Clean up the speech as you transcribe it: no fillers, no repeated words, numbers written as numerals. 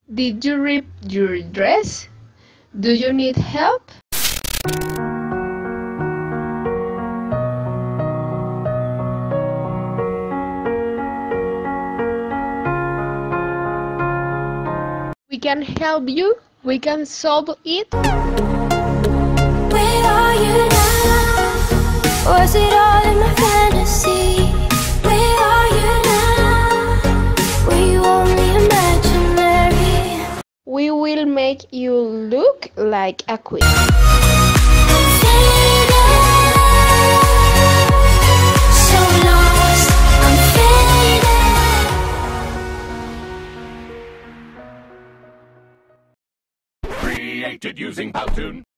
Did you rip your dress? Do you need help? We can help you. We can solve it. Where are you now? Was it all in my fantasy? Where are you now? Were you only imaginary? We will make you look like a queen. I'm faded, so lost, I'm faded. Created using Powtoon.